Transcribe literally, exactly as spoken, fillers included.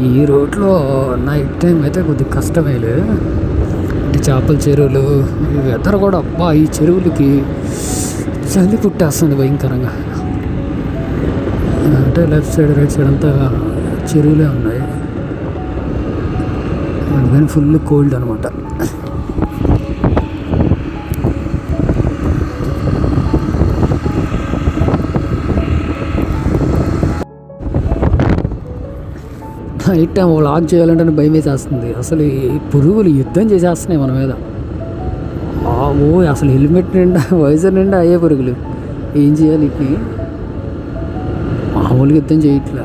ఈ రోడ్లో night time అయితే కొద్దిగా కష్టమేలే. అంటే చేపల చెరువులు వెదర్ కూడా అబ్బా ఈ చెరువులకి చలి పుట్టేస్తుంది భయంకరంగా. అంటే లెఫ్ట్ సైడ్ రైట్ సైడ్ అంతా చెరువులే ఉన్నాయి, అందుకని ఫుల్ కోల్డ్ అనమాట. నైట్ టైం వ్లాగ్ చేయాలంటే భయం వేసేస్తుంది. అసలు ఈ పురుగులు యుద్ధం చేసేస్తున్నాయి మన మీద. ఓ అసలు హెల్మెట్ నిండా వైజర్ నిండా అయ్యే పురుగులు. ఏం చేయాలి వీటిని? మామూలుగా యుద్ధం చేయట్లే.